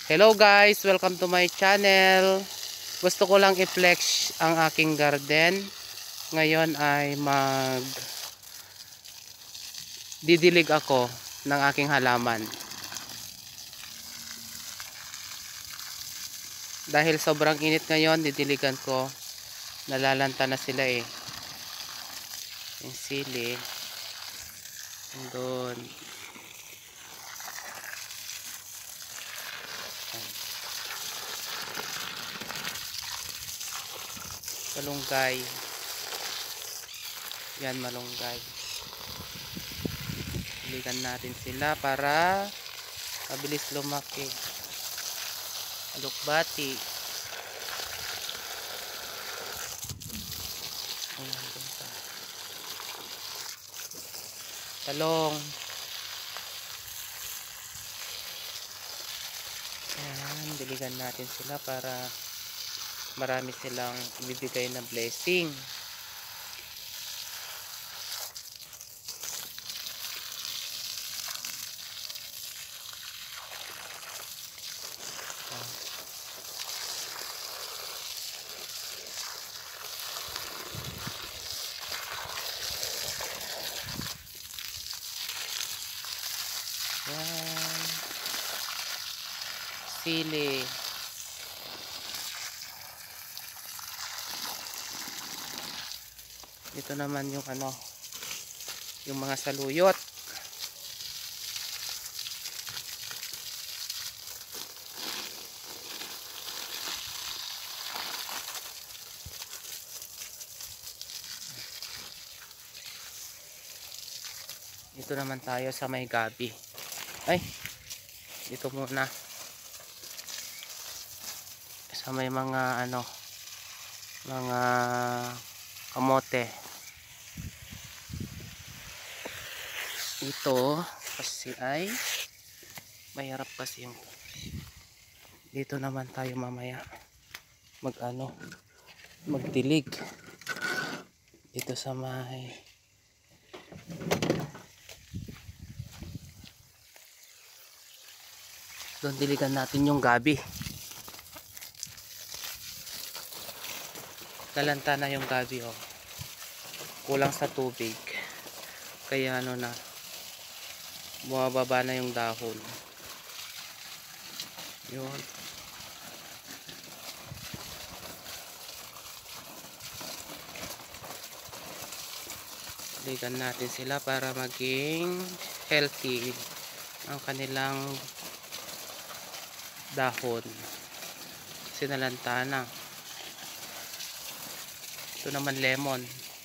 Hello guys, welcome to my channel. Gusto ko lang i-flex ang aking garden. Ngayon ay didilig ako ng aking halaman. Dahil sobrang init ngayon, didiligan ko. Nalalanta na sila eh. Yung sili. Doon. Malunggay. Yan, malunggay. Diligan natin sila para mabilis lumaki. Alokbati. Talong. Ayan, diligan natin sila para marami silang ibibigay na blessing. Ayan. Sili. Ito naman yung yung mga saluyot. Ito naman tayo sa may gabi. Ay, dito muna. Sa may mga mga kamote. Ito kasi ay mahirap kasi yung dito naman tayo mamaya magdilig dito sa may doon diligan natin yung gabi. Lalanta na yung gabi oh. Kulang sa tubig. Kaya na bumababa na yung dahon. Yun. Diligan natin sila para maging healthy ang kanilang dahon. Sinalanta na. Ito naman lemon.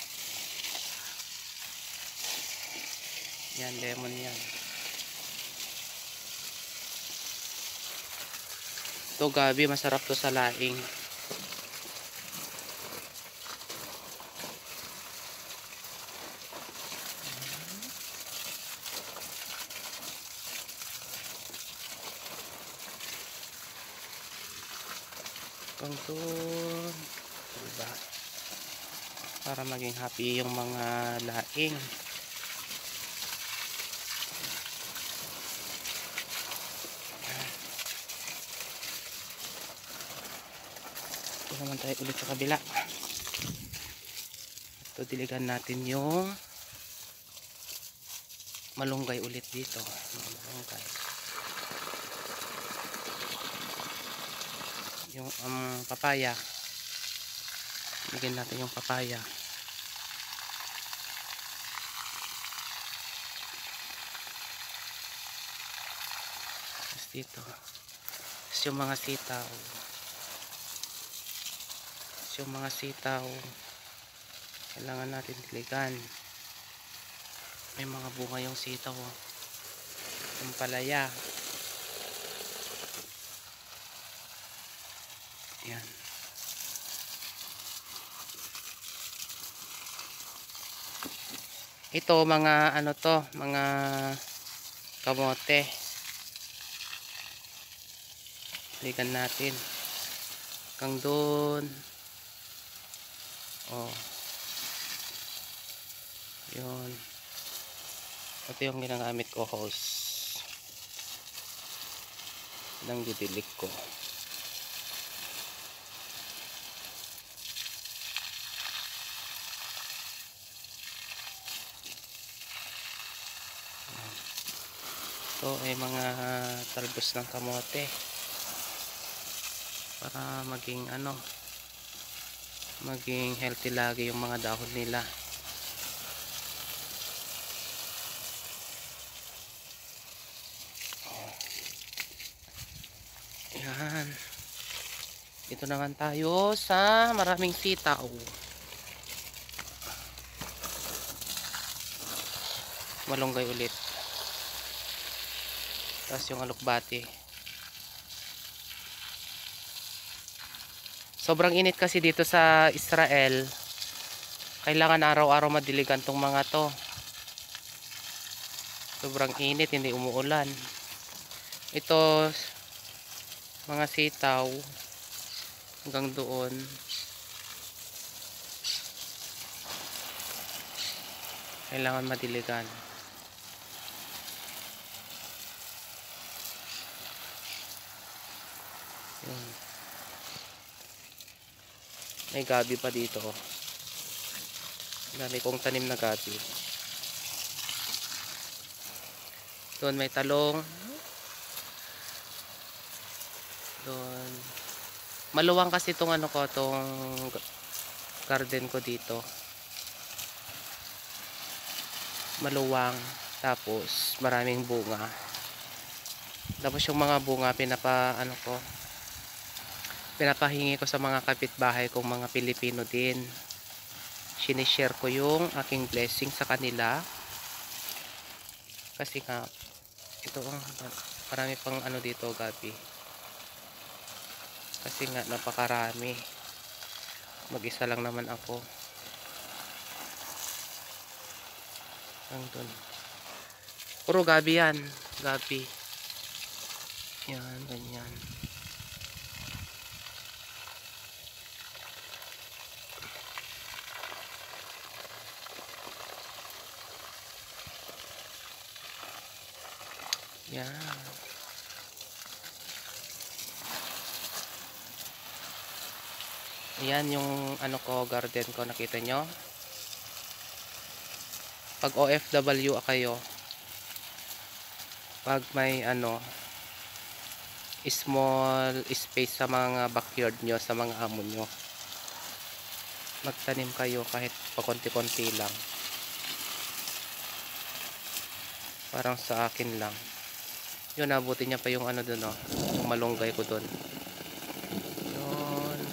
Yan, lemon yan. Ito gabi, masarap to sa laing. Doon, diba? Para maging happy yung mga laing. Ito naman tayo ulit sa kabila. Ito diligan natin yung malunggay ulit dito. Malunggay. Yung papaya. Bigyan natin yung papaya. Tapos dito. Tapos yung mga sitaw. Tapos yung mga sitaw. Kailangan natin diligan. May mga bunga yung sitaw. Yung palaya. Yan. Ito mga mga kamote. Diligan natin. Hanggang doon. Oh. Yun. Ito yung ginagamit ko hose. ng didilig ko. Ito ay mga talbos ng kamote para maging maging healthy lagi yung mga dahon nila. Yan. Dito naman tayo sa maraming sitaw. Malunggay ulit. Tapos yung alokbati. Sobrang init kasi dito sa Israel. Kailangan araw-araw madiligan tong mga to. Sobrang init, hindi umuulan. Ito, mga sitaw, hanggang doon. Kailangan madiligan. Yun. May gabi pa dito. Dami kong tanim na gabi. Doon may talong. Doon. Maluwang kasi itong tong garden ko dito. Maluwang. Tapos maraming bunga. Tapos yung mga bunga pinapahingi ko sa mga kapitbahay kong mga Pilipino din. Sinishare ko yung aking blessing sa kanila. Kasi nga, ito marami pang dito gabi. Kasi nga napakarami. Mag-isa lang naman ako. Ang dun. Puro gabi yan. Gabi. Yan, ganyan. Yan. Ayan yung garden ko, nakita nyo? Pag OFW kayo, pag may small space sa mga backyard nyo, sa mga amo nyo, magtanim kayo kahit pakonti-konti lang. Parang sa akin lang. Yun, nabuti niya pa yung dun, yung malunggay ko dun. Yun.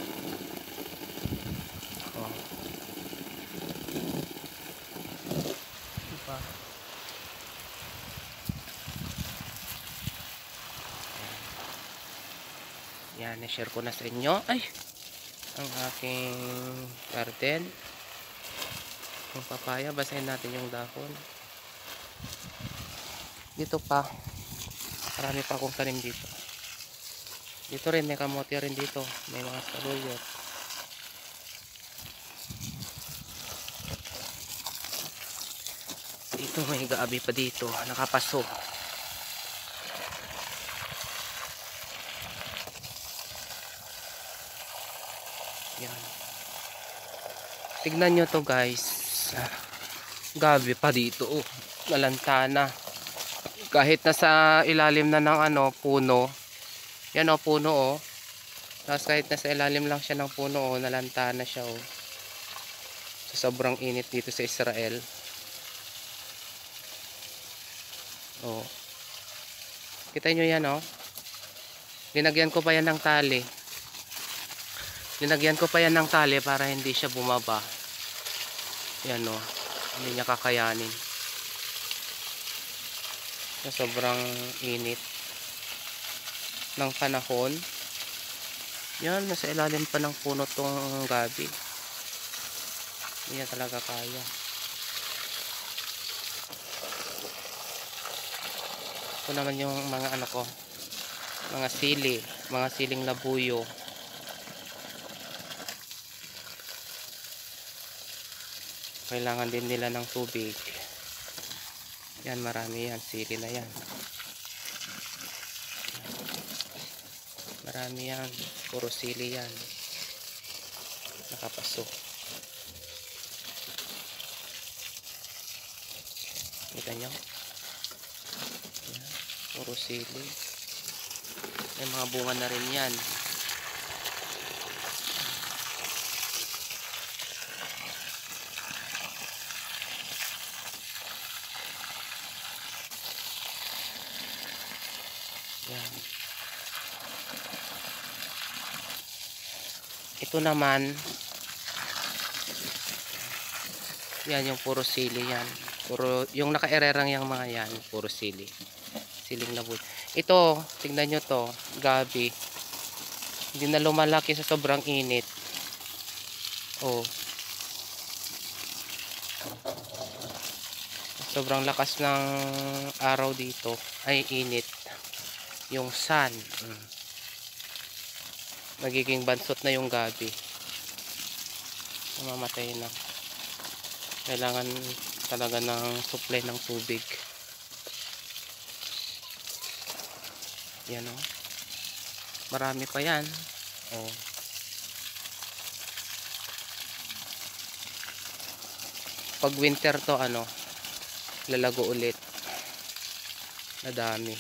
Oh. Diba? Yan, na-share ko na sa inyo. Ay! Ang aking garden. Yung papaya, basahin natin yung dahon. Dito pa. Marami pa akong tanim dito. Dito rin, may kamote rin dito. May mga saluyot. Dito may gabi pa dito. Nakapaso. Yan. Tignan nyo to guys. Gabi pa dito. Nalantana. Kahit nasa ilalim na ng puno. Yan puno Tapos kahit nasa ilalim lang siya ng puno nalantana siya sa sobrang init dito sa Israel. Kita nyo yan linagyan ko pa yan ng tali. Linagyan ko pa yan ng tali para hindi siya bumaba. Yan hindi niya kakayanin. Sa sobrang init ng panahon. Yan, nasa ilalim pa ng puno tong gabi. Hindi niya talaga kaya. Ito naman yung mga mga siling labuyo. Kailangan din nila ng tubig. Yan, marami yan, sili na yan. Marami yan. Puro sili yan. Nakapaso. Kita nyo? Yan. Puro sili. May mga bunga na rin yan. Yan. Ito naman, yan yung puro sili yan. Puro, yung nakaererang yung mga yan, puro sili. Siling labon. Ito, tingnan nyo to, gabi. Hindi na lumalaki sa sobrang init. Oh. Sobrang lakas ng araw dito. Ay, init. Yung sun. Nagiging bansot na yung gabi. Mamamatay na. Kailangan talaga ng supply ng tubig. Yan o. Marami pa yan. Oh. Pag winter to ano, lalago ulit. Nadami.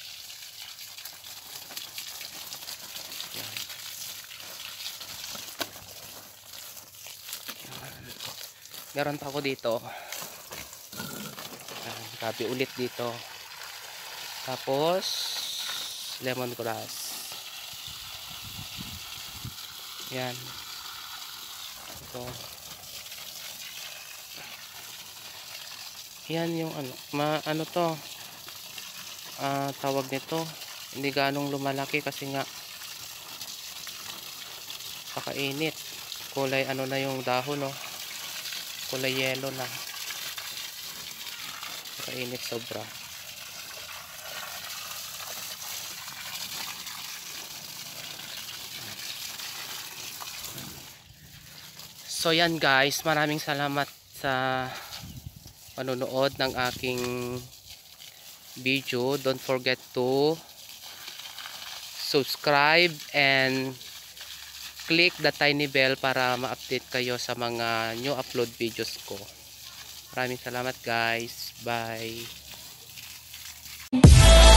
Yan. Meron pa ako dito. Gabi ulit dito. Tapos lemongrass. Yan. Ito. Yan yung ano, ano to? Tawag nito. Hindi ganong lumalaki kasi nga pakainit. Kulay ano na yung dahon, no? Kulay yellow na. Pakainit sobra. So yan guys, maraming salamat sa panonood ng aking video. Don't forget to subscribe and click the tiny bell para ma-update kayo sa mga new upload videos ko. Maraming salamat guys. Bye.